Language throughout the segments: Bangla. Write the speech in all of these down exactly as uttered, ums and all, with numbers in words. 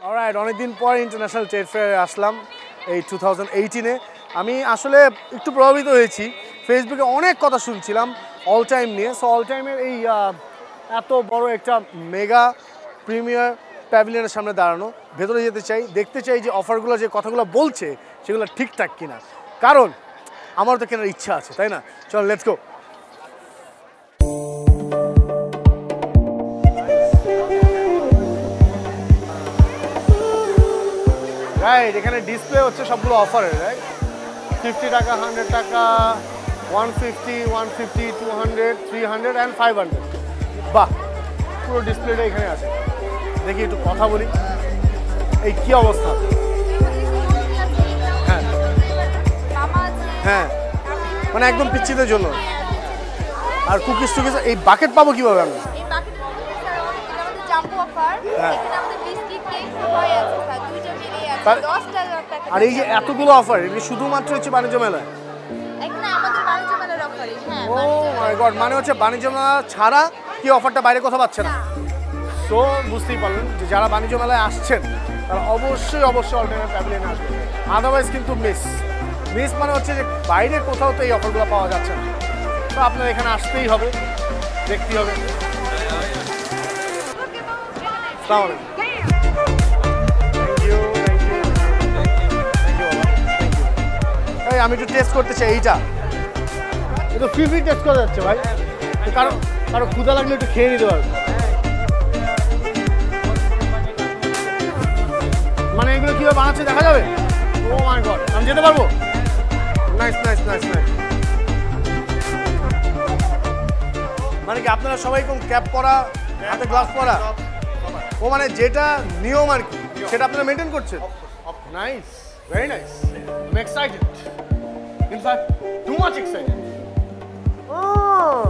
অলরাইট, অনেকদিন পর ইন্টারন্যাশনাল ট্রেড ফেয়ারে আসলাম এই টু থাউজেন্ড এইটিনে। আমি আসলে একটু প্রভাবিত হয়েছি, ফেসবুকে অনেক কথা শুনছিলাম অল টাইম নিয়ে। সো অল টাইমের এই এত বড় একটা মেগা প্রিমিয়ার প্যাভিলিয়নের সামনে দাঁড়ানো, ভেতরে যেতে চাই, দেখতে চাই যে অফারগুলো যে কথাগুলো বলছে সেগুলো ঠিকঠাক কিনা, কারণ আমার তো কেনার ইচ্ছা আছে, তাই না? চল লেটস গো। রাইট, এখানে ডিসপ্লে হচ্ছে সবগুলো অফারের, রাইট? ফিফটি টাকা, হান্ড্রেড টাকা, one fifty, one fifty, two hundred, three hundred and five hundred. বাহ, পুরো ডিসপ্লেটা এখানে আছে। দেখি একটু কথা বলি, এই কি অবস্থা? হ্যাঁ হ্যাঁ, মানে একদম পিচ্ছিদের জন্য। আর কুকিজ টুকিজ, এই বাকেট পাবো কিভাবে আমি? আর এই যে এতগুলো অফার, এটা শুধুমাত্র হচ্ছে বাণিজ্য মেলায়? ও মাই গড, মানে হচ্ছে বাণিজ্য মেলা ছাড়া কি অফারটা বাইরে কোথাও পাচ্ছে না? তো বুঝতেই পারলেন যে যারা বাণিজ্য মেলায় আসছেন তারা অবশ্যই অবশ্যই অল টাইম প্যাভিলিয়নে আসবেন, আদারওয়াইজ কিন্তু মিস মিস মানে হচ্ছে যে বাইরে কোথাও তো এই অফারগুলো পাওয়া যাচ্ছে না। তো আপনার এখানে আসতেই হবে, দেখতেই হবে। আসসালামু আলাইকুম। আমি একটু টেস্ট করতে চাই এইটা, এটা ফ্রি ফ্রি টেস্ট করা যাচ্ছে ভাই, কারো কারো ক্ষুধা লাগলে একটু খেয়ে নিতে পারবে। মানে এগুলো কিভাবে বানাচ্ছে দেখা যাবে? ও মাই গড, আমি যেতে পারবো? Nice nice nice nice. মানে কি আপনারা সবাই কোন ক্যাপ পরা, হাতে গ্লাভস পরা? ও মানে যেটা নিয়ম আর কি সেটা আপনারা মেনটেন করছেন? Nice, very nice. I'm excited. In fact, too much excited. Oh.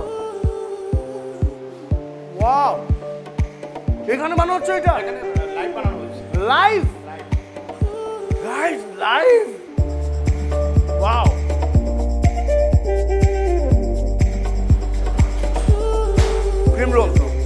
Wow. এখানে বানানো হচ্ছে এটা? এখানে লাইভ বানানো হচ্ছে। Live? Live live. Wow. Cream roll.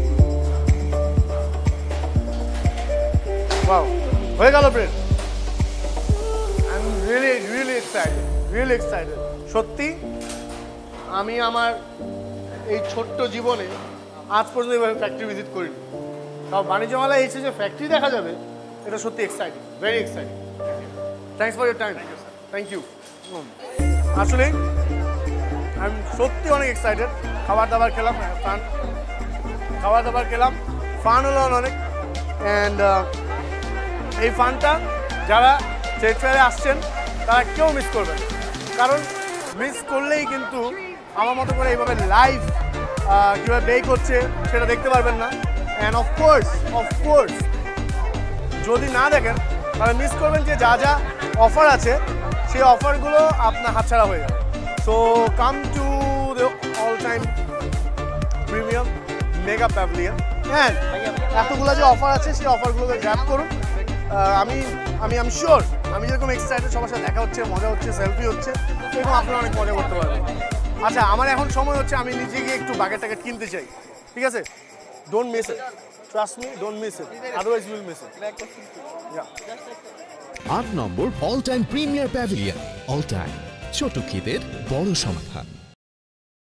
Wow. হয়ে গেল bread. I'm really really excited. Really excited. সত্যি আমি আমার এই ছোট্ট জীবনে আজ পর্যন্ত এইভাবে ফ্যাক্টরি ভিজিট করিনি। তাও বাণিজ্য মেলায় এসে যে ফ্যাক্টরি দেখা যাবে এটা সত্যি exciting, very exciting. Thanks for your time. Thank you. আসলে আমি সত্যি অনেক এক্সাইটেড। খাবার দাবার খেলাম, ফান খাবার দাবার খেলাম, ফান হলো অনেক। অ্যান্ড এই ফানটা যারা ট্রেড ফেয়ারে আসছেন তারা কেউ মিস করবেন, কারণ মিস করলেই কিন্তু আমার মতো করে এইভাবে লাইভ কীভাবে বেক হচ্ছে সেটা দেখতে পারবেন না। অ্যান্ড অফকোর্স অফকোর্স যদি না দেখেন তাহলে মিস করবেন যে যা যা অফার আছে সেই অফারগুলো আপনার হাতছাড়া হয়ে যাবে। So come to the all time premium mega pavilion. হ্যাঁ, এতগুলো যে অফার আছে সেই অফারগুলোকে গ্র্যাব করুন। আমি আমি আমি শিওর আমি যেরকম এক্সাইটেড, সবার সাথে দেখা হচ্ছে, মজা হচ্ছে, সেলফি হচ্ছে, এরকম আপনারা অনেক মজা করতে পারবেন। আচ্ছা, আমার এখন সময় হচ্ছে আমি নিজে গিয়ে একটু বাকেট টাকেট কিনতে চাই, ঠিক আছে? Don't miss it, trust me, don't miss it, otherwise you will miss it. আট নম্বর all time premier pavilion. All time, ছোট খিদের বড় সমাধান।